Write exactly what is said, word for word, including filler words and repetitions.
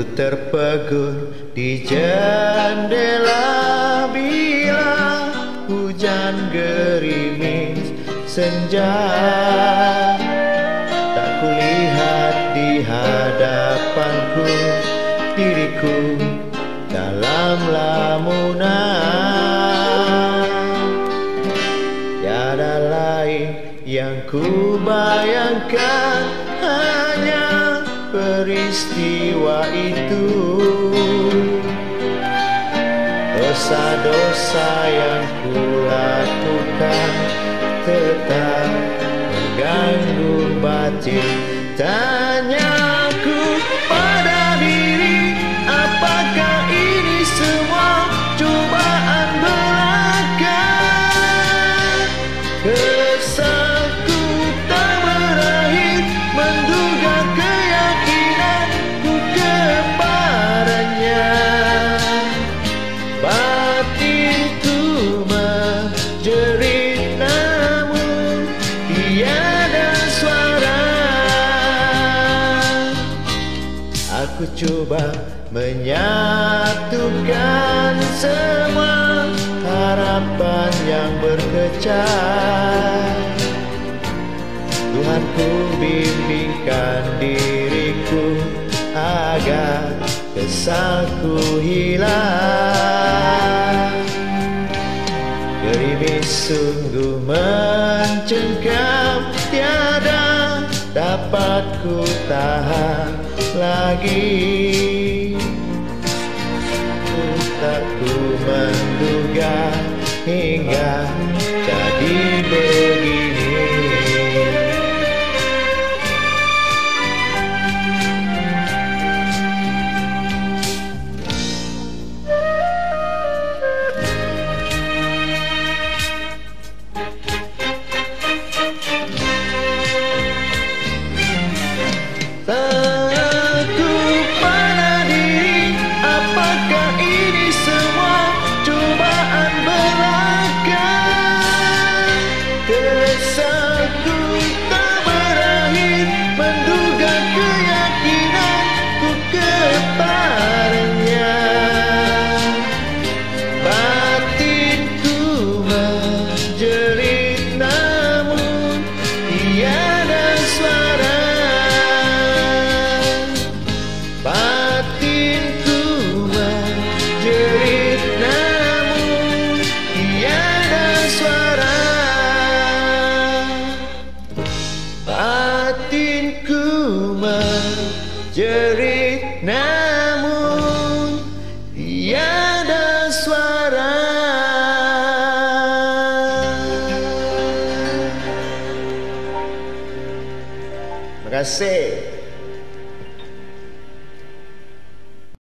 terpegun di jendela bila hujan gerimis senja. Tak kulihat di hadapanku diriku dalam lamunan. Tiada lain yang ku bayangkan, hanya peristiwa itu. Dosa-dosa yang ku lakukan tetap mengganggu batin. Tanyaku pada diri, apakah ini semua cobaan belaka? Kesalku tak berakhir, menduga keyakinanku kepadanya. Batinku menjerit namun tiada suara. Aku coba menyatukan semua harapan yang berkecah. Tuhan, ku bimbingkan diriku agar kesalku hilang. Gerimis sungguh mencengkam, tiada dapat ku tahan lagi. Tak ku menduga hingga jadi begini. Aku pada diri, apakah ini semua cobaan belaka? Kesalku tak berakhir, menduga keyakinanku kepadanya. Batinku menjerit namun tiada suara. Batinku menjerit namun tiada suara. Batinku menjerit namun tiada suara. Terima kasih.